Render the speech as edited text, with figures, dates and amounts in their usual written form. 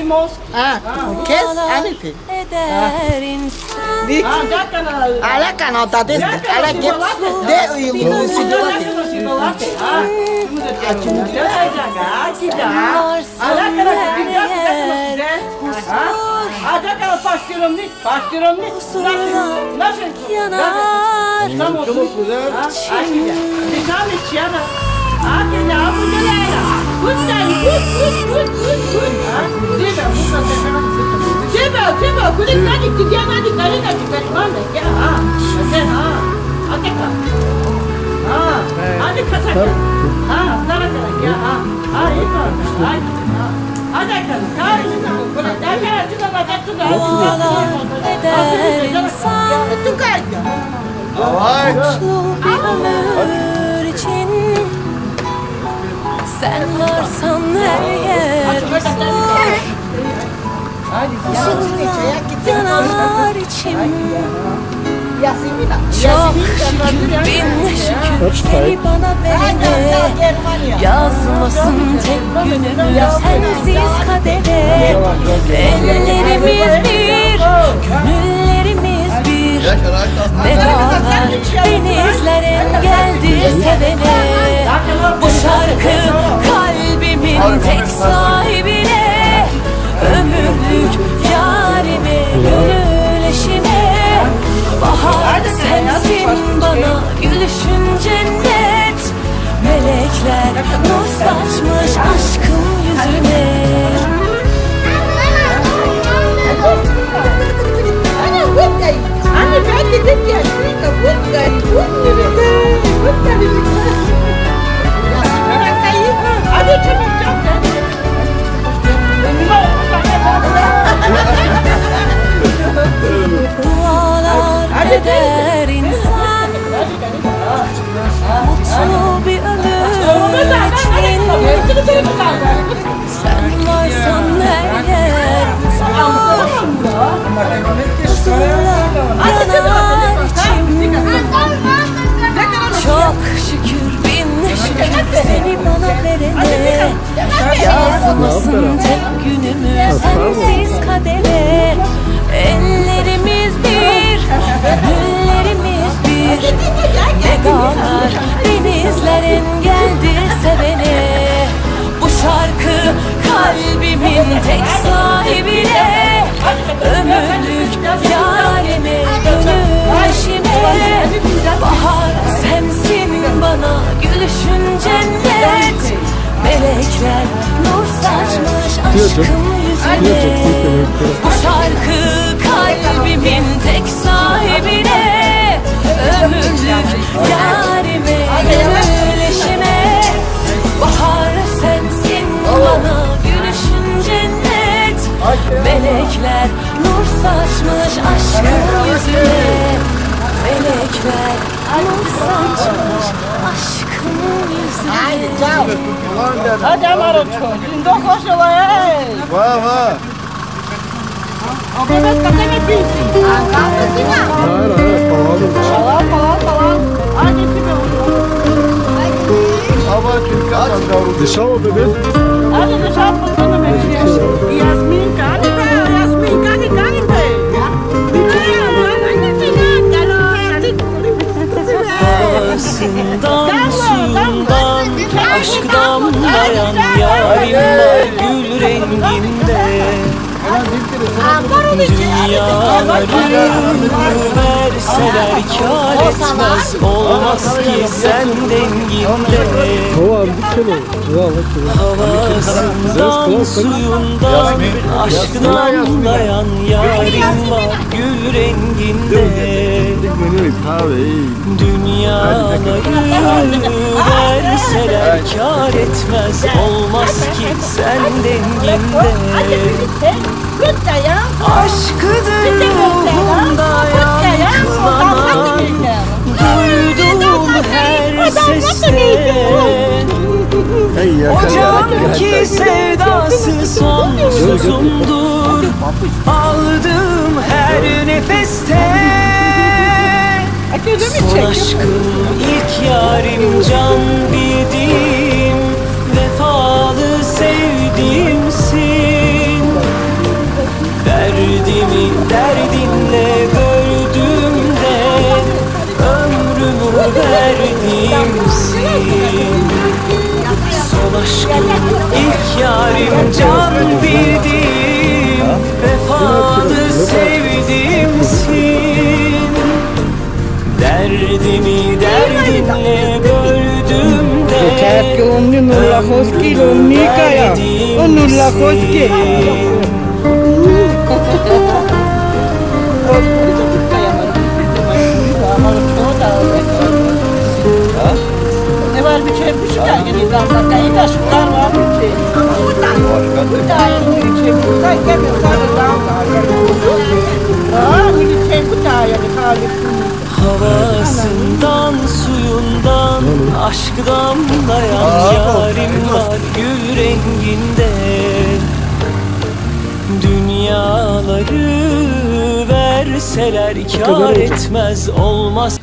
mosk. Kes, anything. Ala canota desse, ala que de o sidolate. Ada kana pastırımlı. Nasıl? Yanar. Çok güzel. Bir tane çiğana. Hadi ne yapacağız? Tiba, kulit tadi dia nanti kali nanti kat mana? Ya, sen ada kan? Ada kata. Nara kan? Ya, itu. Ada kan? Kali kulit ada juga bakat juga. Eder insan. Tu kaca. Mutlu bir ömür için. Sen varsan her yer huzur. Yanar içim. Çok şükür bin şükür seni bana verene. Yazmasın tek günümü sensiz kadere. Ellerimiz bir, gönüllerimiz bir. Vedalar denizler engeldir sevene. Bu şarkı kalbimin tek sahibine. Ömürlük yarime, gönül eşime. Bahar sensin bana, gülüşün cennet. Melekler nur saçmış aşkın yüzüne. Dualar eder insan, mutlu bir ömür için. Sen varsan her yer huzurla yanar içim. Çok şükür bin şükür seni bana verene. Yazmasın tek günümü sensiz kadere. Ellerimiz bir, gönüllerimiz bir. Vedalar denizler engeldir sevene. Bu şarkı kalbimin tek sahibine. Ömürlük yarime, gönül eşime. Bahar sensin bana, gülüşün cennet. Melekler nur saçmış aşkın yüzüne. Bu şarkı kalbimin tek sahibine. Ömürlük yarime, gönül eşime. Bahar sensin bana, gülüşün cennet. Melekler nur saçmış aşkın yüzüne. Melekler nur saçmış aşkın yüzüne. Hadi amaro çocuğun da koşuyor. Vah. Evet, kateme bilsin. Hayır, Falan. Hadi tipe Hava Türkiye dışarı bebeğim. Hadi dışarı fırtına bekliyor. Yasmin kani be. Havasından suyundan aşk damlayan yarim var gül renginde. Dünyaları verseler kâr etmez, olmaz ki sen denginde. Havasından suyundan aşk damlayan yarim var gül renginde. Dünyaları verseler kâr etmez, olmaz ki sen denginde. Aşkıdır ruhumda yankılanan, duyduğum her seste. O can ki sevdası sonsuzumdur, aldığım her nefeste. Son aşkım, ilk yarim, can bildiğim, vefalı sevdiğimsin. verdiğimsin. Son aşkım ilk yarim, can bildim, vefalı sevdimsin. Derdimi derdinle böldüm de Ne var bir şey, bir şey geldi zaten. İyi de şunlar var bir şey. Bir daha yeni bir şey. Sen gelmiyor, sen de daha var. Bir şey bu daha yani. Havasından, suyundan, aşk damlayan yarim var gül renginde. Dünyaları verseler kâr etmez, olmaz